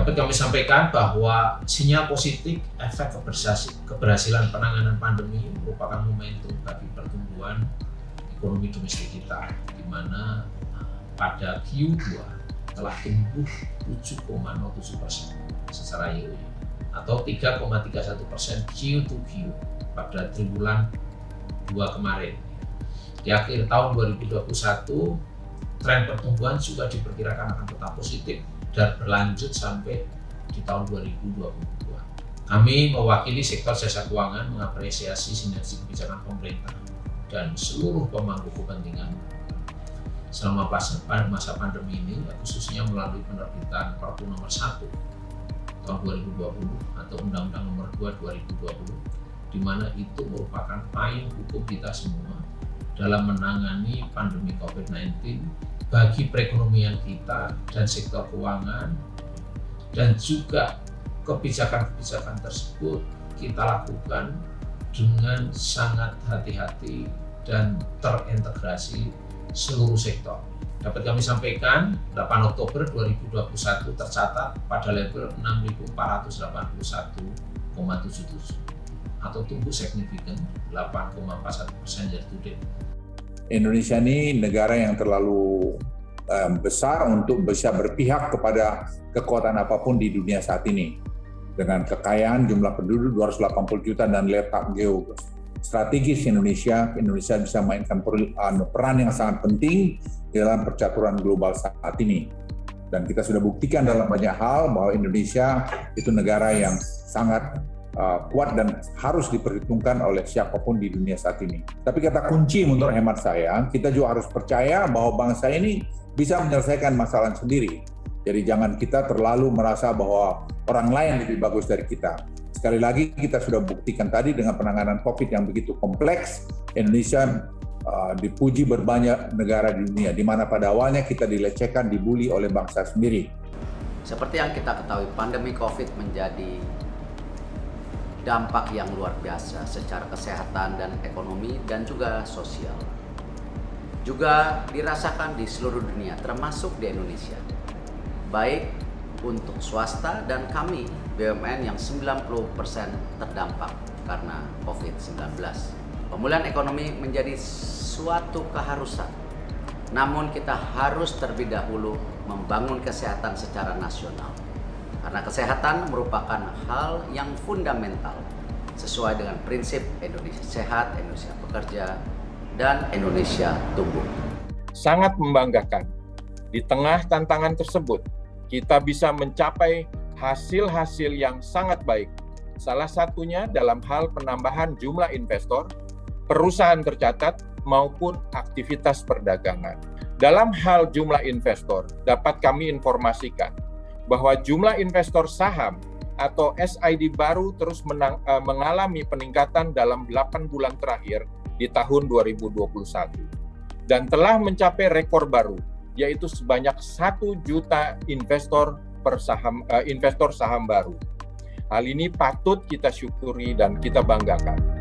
Dapat kami sampaikan bahwa sinyal positif efek keberhasilan penanganan pandemi merupakan momentum bagi pertumbuhan ekonomi domestik kita, di mana pada Q2 telah tumbuh 7,07% secara year-over-year atau 3,31% Q2Q pada triwulan 2 kemarin. Di akhir tahun 2021, tren pertumbuhan juga diperkirakan akan tetap positif dan berlanjut sampai di tahun 2022. Kami mewakili sektor jasa keuangan mengapresiasi sinergi kebijakan pemerintah dan seluruh pemangku kepentingan selama masa pandemi ini, khususnya melalui penerbitan Perpu Nomor 1 tahun 2020 atau Undang-Undang Nomor 2 2020, di mana itu merupakan payung hukum kita semua dalam menangani pandemi COVID-19 bagi perekonomian kita dan sektor keuangan, dan juga kebijakan-kebijakan tersebut kita lakukan dengan sangat hati-hati dan terintegrasi seluruh sektor. Dapat kami sampaikan, 8 Oktober 2021 tercatat pada level 6.481,77 atau tumbuh signifikan 8,41% year to date. Indonesia ini negara yang terlalu besar untuk bisa berpihak kepada kekuatan apapun di dunia saat ini. Dengan kekayaan jumlah penduduk 280 juta dan letak geostrategis Indonesia bisa mainkan peran yang sangat penting dalam percaturan global saat ini. Dan kita sudah buktikan dalam banyak hal bahwa Indonesia itu negara yang sangat kuat dan harus diperhitungkan oleh siapapun di dunia saat ini. Tapi kata kunci menurut hemat saya, kita juga harus percaya bahwa bangsa ini bisa menyelesaikan masalah sendiri. Jadi jangan kita terlalu merasa bahwa orang lain lebih bagus dari kita. Sekali lagi kita sudah buktikan tadi dengan penanganan COVID yang begitu kompleks, Indonesia dipuji berbanyak negara di dunia, di mana pada awalnya kita dilecehkan, dibully oleh bangsa sendiri. Seperti yang kita ketahui, pandemi COVID menjadi dampak yang luar biasa secara kesehatan dan ekonomi dan juga sosial. Juga dirasakan di seluruh dunia, termasuk di Indonesia. Baik untuk swasta dan kami BUMN yang 90% terdampak karena COVID-19. Pemulihan ekonomi menjadi suatu keharusan. Namun kita harus terlebih dahulu membangun kesehatan secara nasional. Karena kesehatan merupakan hal yang fundamental sesuai dengan prinsip Indonesia sehat, Indonesia bekerja, dan Indonesia tumbuh. Sangat membanggakan, di tengah tantangan tersebut, kita bisa mencapai hasil-hasil yang sangat baik. Salah satunya dalam hal penambahan jumlah investor, perusahaan tercatat, maupun aktivitas perdagangan. Dalam hal jumlah investor, dapat kami informasikan bahwa jumlah investor saham atau SID baru terus mengalami peningkatan dalam 8 bulan terakhir di tahun 2021 dan telah mencapai rekor baru, yaitu sebanyak 1 juta investor saham baru. Hal ini patut kita syukuri dan kita banggakan.